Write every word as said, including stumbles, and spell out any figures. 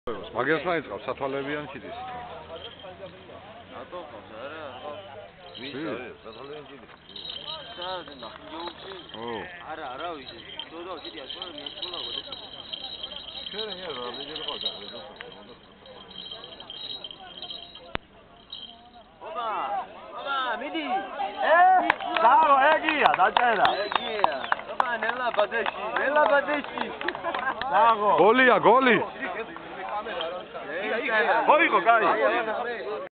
მაგას მაიწყავს სათვალებიან ჩიტის. რატო ხავს არა? ვის არის სათვალებიან ჩიტი? საერთოდ ნახიჯოუში? ო. არა, არა ვიცი. შოდო ჩიტი ასვლა მიაწყოლა გოდე. შენ რა რა ვიძე ყავდა ეს ოპა! ოპა, მიდი! ე! დაო, ეგია, დაჭერა. ეგია. ოპა, ნელა ბადეში, ნელა ბადეში. დაო. გოლია, გოლი. ხო იყო, კაი.